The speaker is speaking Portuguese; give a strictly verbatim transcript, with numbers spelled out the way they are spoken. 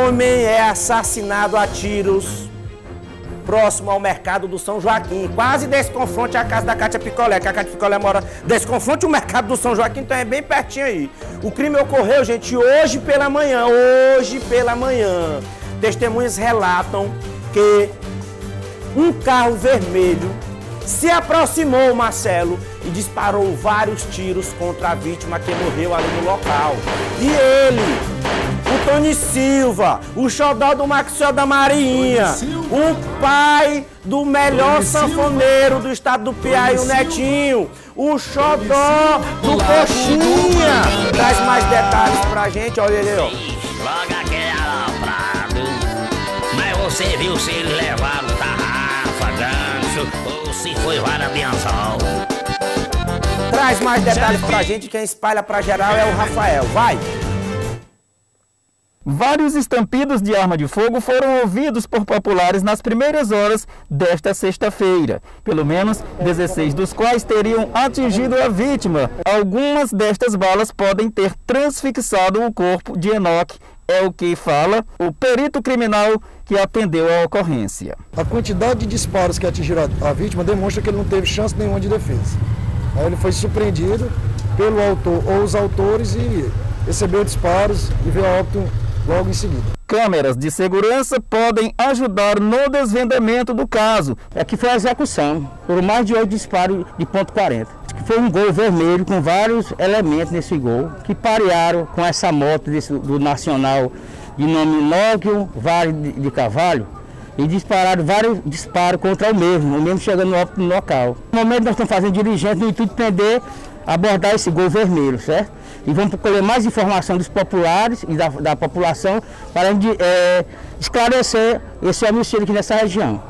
Homem é assassinado a tiros próximo ao mercado do São Joaquim. Quase desconfronte a casa da Cátia Picolé, que a Cátia Picolé mora desconfronte o mercado do São Joaquim, então é bem pertinho aí. O crime ocorreu, gente, hoje pela manhã, hoje pela manhã. Testemunhas relatam que um carro vermelho se aproximou, Marcelo, e disparou vários tiros contra a vítima que morreu ali no local. E ele, o Tony Silva, o xodó do Maxwell da Marinha, o pai do melhor sanfoneiro do estado do Piauí, o Netinho, o xodó do Coxinha. Traz mais detalhes pra gente, olha ele, ó. Logo aquele aloprado, mas você viu se eles levaram tarrafa, gancho, ou se foi vara de anzol. Traz mais detalhes pra gente, quem espalha pra geral é o Rafael, vai! Vários estampidos de arma de fogo foram ouvidos por populares nas primeiras horas desta sexta-feira. Pelo menos dezesseis dos quais teriam atingido a vítima. Algumas destas balas podem ter transfixado o corpo de Enoque, é o que fala o perito criminal que atendeu a ocorrência. A quantidade de disparos que atingiram a vítima demonstra que ele não teve chance nenhuma de defesa. Aí ele foi surpreendido pelo autor ou os autores e recebeu disparos e veio a óbito logo em seguida. Câmeras de segurança podem ajudar no desvendamento do caso. Aqui foi a execução, por mais de oito disparos de ponto quarenta. Foi um gol vermelho com vários elementos nesse gol, que parearam com essa moto desse, do Nacional de nome Nóquio Vale de, de Carvalho, e dispararam vários disparos contra o mesmo, o mesmo chegando no óbito no local. No momento nós estamos fazendo diligência no intuito de prender, abordar esse gol vermelho, certo? E vamos colher mais informação dos populares e da, da população para é, esclarecer esse homicídio aqui nessa região.